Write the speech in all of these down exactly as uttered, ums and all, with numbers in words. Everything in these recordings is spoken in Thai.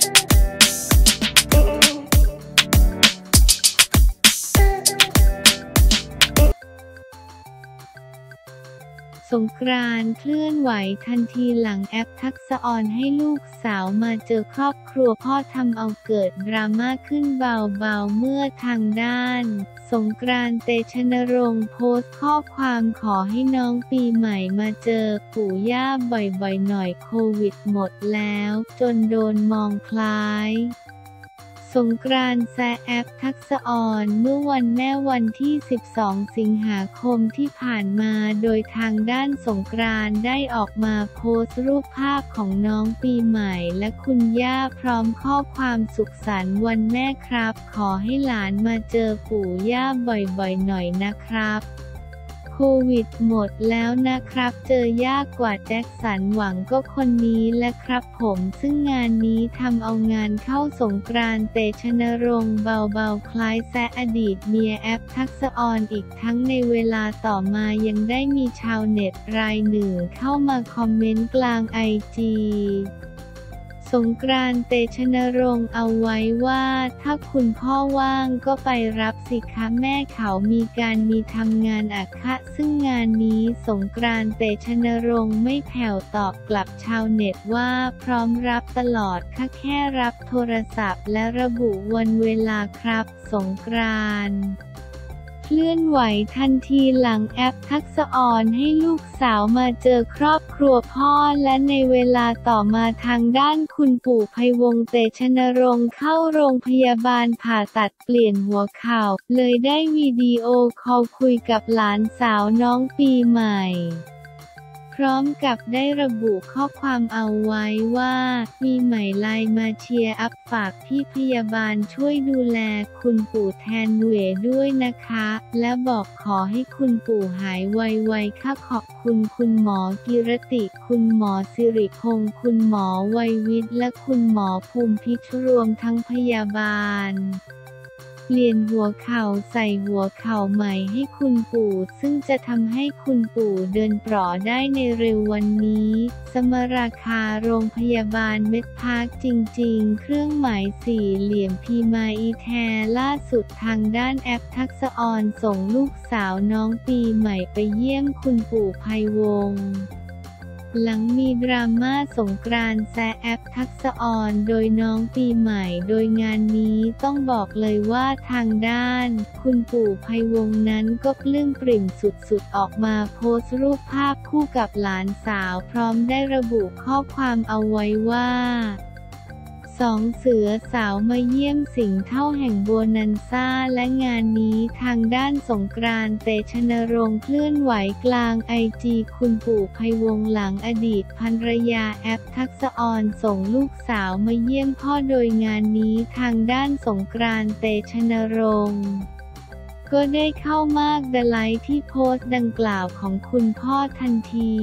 สงกรานต์เคลื่อนไหวทันทีหลังแอปทักษะออนให้ลูกสาวมาเจอครอบครัวพ่อทำเอาเกิดดราม่าขึ้นเบาๆเมื่อทางด้านสงกรานต์ เตชะนรงค์โพสต์ข้อความขอให้น้องปีใหม่มาเจอปู่ย่าบ่อยๆหน่อยโควิดหมดแล้วจนโดนมองคล้ายสงกรานต์แซะแอปทักษะออนเมื่อวันแม่วันที่สิบสองสิงหาคมที่ผ่านมาโดยทางด้านสงกรานต์ได้ออกมาโพสต์รูปภาพของน้องปีใหม่และคุณย่าพร้อมข้อความสุขสันต์วันแม่ครับขอให้หลานมาเจอปู่ย่าบ่อยๆหน่อยนะครับโควิดหมดแล้วนะครับเจอยากกว่าแจ็คสันหวังก็คนนี้แหละครับผมซึ่งงานนี้ทำเอางานเข้าสงกรานต์ เตชะนรงค์เบาๆคล้ายแซะอดีตเมียแอปทักษะออนอีกทั้งในเวลาต่อมายังได้มีชาวเน็ตรายหนึ่งเข้ามาคอมเมนต์กลางไอจีสงกรานต์ เตชะนรงค์เอาไว้ว่าถ้าคุณพ่อว่างก็ไปรับสิคะแม่เขามีการมีทำงานอะคะซึ่งงานนี้สงกรานต์ เตชะนรงค์ไม่แผ่วตอบกลับชาวเน็ตว่าพร้อมรับตลอดค่ะแค่รับโทรศัพท์และระบุวันเวลาครับสงกรานต์เคลื่อนไหวทันทีหลังแอปทักษะออนให้ลูกสาวมาเจอครอบครัวพ่อและในเวลาต่อมาทางด้านคุณปู่ไพวงศ์ เตชะนรงค์เข้าโรงพยาบาลผ่าตัดเปลี่ยนหัวเข่าเลยได้วิดีโอคอลคุยกับหลานสาวน้องปีใหม่พร้อมกับได้ระบุข้อความเอาไว้ว่าปีใหม่ไลน์มาเชียร์อัพฝากพี่พยาบาลช่วยดูแลคุณปู่แทนเหวด้วยนะคะและบอกขอให้คุณปู่หายไวๆค่ะขอบคุณคุณหมอกิรติคุณหมอสิริพงษ์คุณหมอไวยวิทย์และคุณหมอภูมิพิชรวมทั้งพยาบาลเปลี่ยนหัวเข่าใส่หัวเข่าใหม่ให้คุณปู่ซึ่งจะทำให้คุณปู่เดินปลอได้ในเร็ววันนี้สมราคาโรงพยาบาลเม็ดพาร์คจริงๆเครื่องหมายสี่เหลี่ยมพีมาอีแทล่าสุดทางด้านแอปทักษะออนส่งลูกสาวน้องปีใหม่ไปเยี่ยมคุณปู่ไพวงศ์หลังมีดราม่าสงกรานต์แซะแอปทักษะออนโดยน้องปีใหม่โดยงานนี้ต้องบอกเลยว่าทางด้านคุณปู่ไพวงศ์นั้นก็ปลื้มปริ่มสุดๆออกมาโพสต์รูปภาพคู่กับหลานสาวพร้อมได้ระบุข้อความเอาไว้ว่าสองเสือสาวมาเยี่ยมสิงห์เท่าแห่งโบนันซ่าและงานนี้ทางด้านสงกรานต์ เตชะนรงค์เคลื่อนไหวกลางไอจีคุณปู่ไพวงศ์หลังอดีตภรรยาแอปทักษะออนส่งลูกสาวมาเยี่ยมพ่อโดยงานนี้ทางด้านสงกรานต์ เตชะนรงค์ก็ได้เข้ามากดไลค์ที่โพสต์ดังกล่าวของคุณพ่อทันที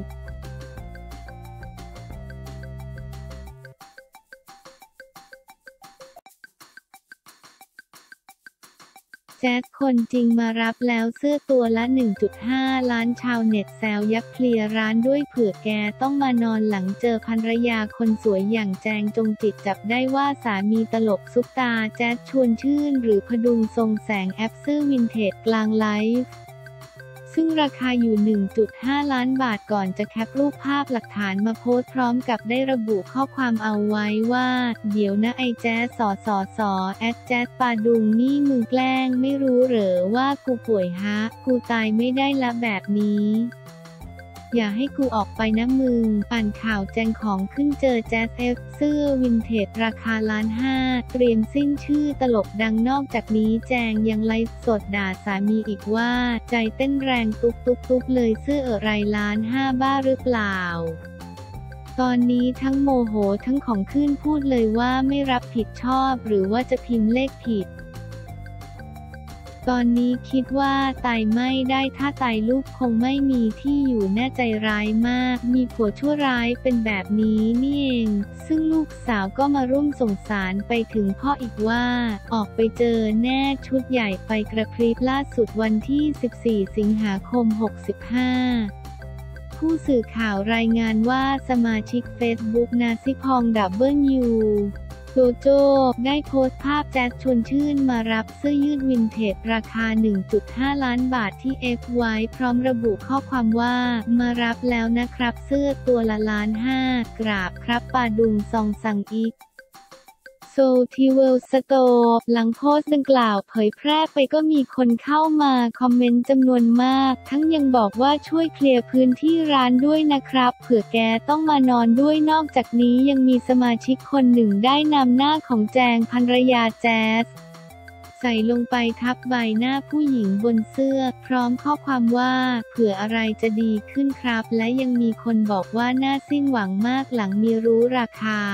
แจ๊ดคนจริงมารับแล้วเสื้อตัวละ หนึ่งจุดห้า ล้านชาวเน็ตแซวยับเคลียร์ร้านด้วยเผื่อแกต้องมานอนหลังเจอภรรยาคนสวยอย่างแจงจงจิตจับได้ว่าสามีตลกซุปตาแจ๊ดชวนชื่นหรือพดุงทรงแสงแอปเสื้อวินเทจกลางไลฟ์ซึ่งราคาอยู่ หนึ่งจุดห้า ล้านบาทก่อนจะแคปรูปภาพหลักฐานมาโพสต์พร้อมกับได้ระบุข้อความเอาไว้ว่าเดี๋ยวนะไอแจ๊สสอสอสอแอดแจ๊สปาดุงนี่มึงแกล้งไม่รู้เหรอว่ากูป่วยฮะกูตายไม่ได้ละแบบนี้อย่าให้กูออกไปนะมึงอ่านข่าวแจงของขึ้นเจอแจ๊สเอฟเสื้อวินเทจราคาล้านห้าเตรียมสิ้นชื่อตลกดังนอกจากนี้แจงยังไลฟ์สดด่าสามีอีกว่าใจเต้นแรงตุ๊บตุ๊บตุ๊บเลยเสื้ออะไรล้านห้าบ้าหรือเปล่าตอนนี้ทั้งโมโหทั้งของขึ้นพูดเลยว่าไม่รับผิดชอบหรือว่าจะพิมพ์เลขผิดตอนนี้คิดว่าตายไม่ได้ถ้าตายลูกคงไม่มีที่อยู่แน่ใจร้ายมากมีผัวชั่วร้ายเป็นแบบนี้นี่เองซึ่งลูกสาวก็มาร่วมส่งสารไปถึงพ่ออีกว่าออกไปเจอแน่ชุดใหญ่ไฟกระพริบล่าสุดวันที่สิบสี่สิงหาคมหกสิบห้าผู้สื่อข่าวรายงานว่าสมาชิกเฟซบุ๊กนาซิพองดับเบิลยูโจโจ้ได้โพสต์ภาพแจ๊สชวนชื่นมารับเสื้อยืดวินเทจราคา หนึ่งจุดห้า ล้านบาทที่ เอ็กซ์ ไว้พร้อมระบุข้อความว่ามารับแล้วนะครับเสื้อตัวละล้านห้ากราบครับปาดุงซองซังอิกโซทีเวลสโตร์หลังโพสต์ดังกล่าวเผยแพร่ไปก็มีคนเข้ามาคอมเมนต์จำนวนมากทั้งยังบอกว่าช่วยเคลียร์พื้นที่ร้านด้วยนะครับเผื่อแกต้องมานอนด้วยนอกจากนี้ยังมีสมาชิกคนหนึ่งได้นำหน้าของแจงภรรยาแจ๊สใส่ลงไปทับใบหน้าผู้หญิงบนเสื้อพร้อมข้อความว่าเผื่ออะไรจะดีขึ้นครับและยังมีคนบอกว่าน่าสิ้นหวังมากหลังมีรู้ราคา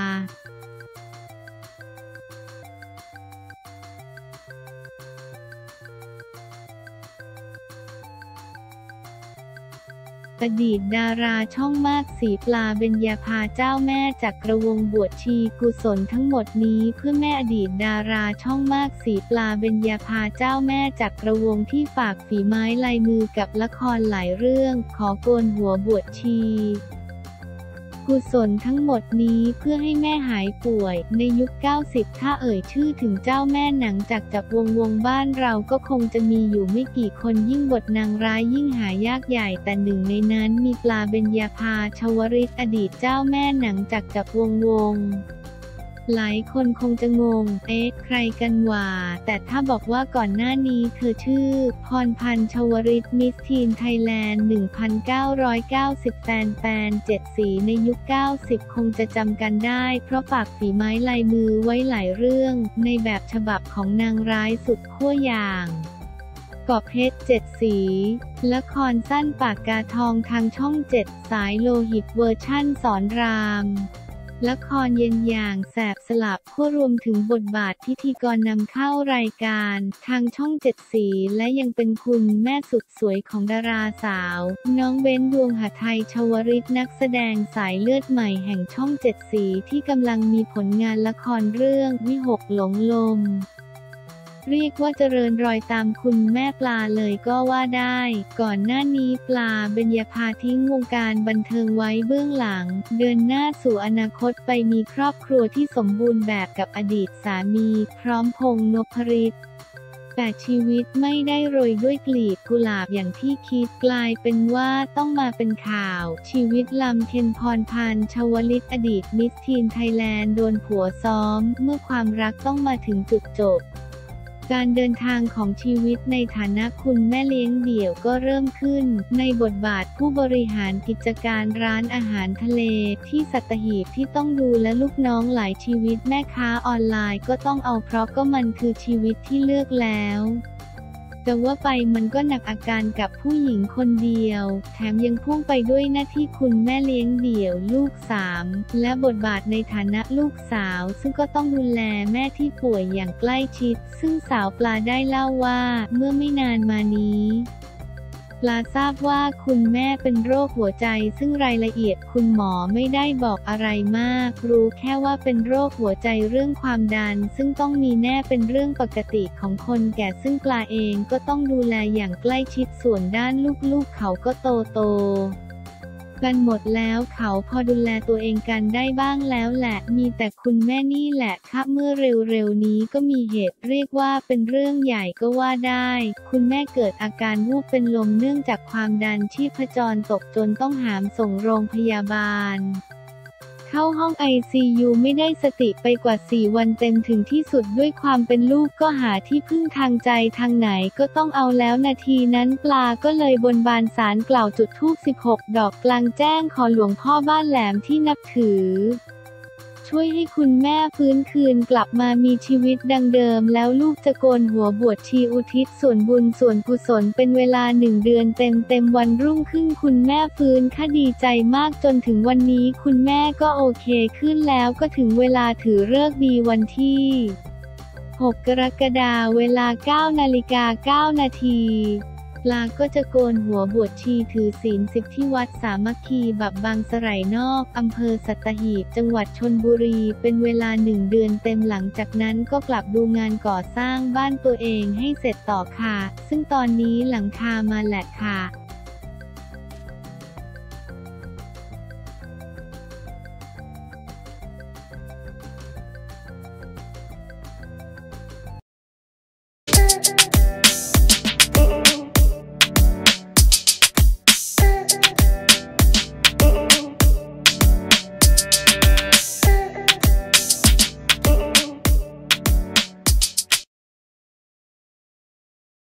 อดีตดาราช่องมากสีปลาเบญญาภาเจ้าแม่จักรวงศ์บวชชีกุศลทั้งหมดนี้เพื่อแม่อดีตดาราช่องมากสีปลาเบญญาภาเจ้าแม่จักรวงศ์ที่ฝากฝีไม้ลายมือกับละครหลายเรื่องขอโกนหัวบวชชีกุศลทั้งหมดนี้เพื่อให้แม่หายป่วยในยุคเก้าสิบถ้าเอ่ยชื่อถึงเจ้าแม่หนังจากจับวงวงบ้านเราก็คงจะมีอยู่ไม่กี่คนยิ่งบทนางร้ายยิ่งหายากใหญ่แต่หนึ่งในนั้นมีปลาเบญญาภาชวริตอดีตเจ้าแม่หนังจากจับวงวงหลายคนคงจะงงเอ๊ะใครกันวะแต่ถ้าบอกว่าก่อนหน้านี้เธอชื่อพรพันธ์ชวริตมิสทีนไทยแลนด์ หนึ่งพันเก้าร้อยเก้าสิบ แฟนแฟนเจ็ดสีในยุคเก้าสิบคงจะจำกันได้เพราะฝากฝีไม้ลายมือไว้หลายเรื่องในแบบฉบับของนางร้ายสุดขั้วอย่างกอบเพชรเจ็ดสีละครสั้นปากกาทองทางช่องเจ็ดสายโลหิตเวอร์ชั่นสอนรามละครเย็นอย่างแสบสลับขั้วรวมถึงบทบาทพิธีกรนำเข้ารายการทางช่องเจ็ดสีและยังเป็นคุณแม่สุดสวยของดาราสาวน้องเบ้นดวงหไทยชวริตนักแสดงสายเลือดใหม่แห่งช่องเจ็ดสีที่กำลังมีผลงานละครเรื่องวิหกหลงลมเรียกว่าเจริญรอยตามคุณแม่ปลาเลยก็ว่าได้ก่อนหน้านี้ปลาเบญญาภาทิ้งวงการบันเทิงไว้เบื้องหลังเดินหน้าสู่อนาคตไปมีครอบครัวที่สมบูรณ์แบบกับอดีตสามีพร้อมพงษ์นพฤทธิ์แต่ชีวิตไม่ได้โรยด้วยกลีบกุหลาบอย่างที่คิดกลายเป็นว่าต้องมาเป็นข่าวชีวิตลำเค็ญพรพันธ์ชวลิตอดีตมิสทีนไทยแลนด์โดนผัวซ้อมเมื่อความรักต้องมาถึงจุดจบการเดินทางของชีวิตในฐานะคุณแม่เลี้ยงเดี่ยวก็เริ่มขึ้นในบทบาทผู้บริหารกิจการร้านอาหารทะเลที่สัตหีบที่ต้องดูและลูกน้องหลายชีวิตแม่ค้าออนไลน์ก็ต้องเอาเพราะก็มันคือชีวิตที่เลือกแล้วแต่ว่าไปมันก็หนักอาการกับผู้หญิงคนเดียวแถมยังพ่วงไปด้วยหน้าที่คุณแม่เลี้ยงเดี่ยวลูกสามและบทบาทในฐานะลูกสาวซึ่งก็ต้องดูแลแม่ที่ป่วยอย่างใกล้ชิดซึ่งสาวปลาได้เล่าว่าเมื่อไม่นานมานี้ปลาทราบว่าคุณแม่เป็นโรคหัวใจซึ่งรายละเอียดคุณหมอไม่ได้บอกอะไรมากรู้แค่ว่าเป็นโรคหัวใจเรื่องความดันซึ่งต้องมีแน่เป็นเรื่องปกติของคนแก่ซึ่งปลาเองก็ต้องดูแลอย่างใกล้ชิดส่วนด้านลูกๆเขาก็โตโตกันหมดแล้วเขาพอดูแลตัวเองกันได้บ้างแล้วแหละมีแต่คุณแม่นี่แหละค่ะเมื่อเร็วๆนี้ก็มีเหตุเรียกว่าเป็นเรื่องใหญ่ก็ว่าได้คุณแม่เกิดอาการวูบเป็นลมเนื่องจากความดันชีพจรตกจนต้องหามส่งโรงพยาบาลเข้าห้อง ไอ ซี ยู ไม่ได้สติไปกว่าสี่วันเต็มถึงที่สุดด้วยความเป็นลูกก็หาที่พึ่งทางใจทางไหนก็ต้องเอาแล้วนาทีนั้นปลาก็เลยบนบานศาลกล่าวจุดธูปสิบหกดอกกลางแจ้งขอหลวงพ่อบ้านแหลมที่นับถือช่วยให้คุณแม่ฟื้นคืนกลับมามีชีวิตดังเดิมแล้วลูกจะโกนหัวบวชชีอุทิศส่วนบุญส่วนกุศลเป็นเวลาหนึ่งเดือนเต็มเต็มวันรุ่งขึ้นคุณแม่ฟื้นค่ะดีใจมากจนถึงวันนี้คุณแม่ก็โอเคขึ้นแล้วก็ถึงเวลาถือฤกษ์ดีวันที่หกกรกฎาคมเวลาเก้านาฬิกาเก้านาทีปลาก็จะโกนหัวบวชชีถือศีลสิบที่วัดสามัคคีบับบางสไร่นอกอำเภอสัตหีบจังหวัดชลบุรีเป็นเวลาหนึ่งเดือนเต็มหลังจากนั้นก็กลับดูงานก่อสร้างบ้านตัวเองให้เสร็จต่อค่ะซึ่งตอนนี้หลังคามาแหละค่ะ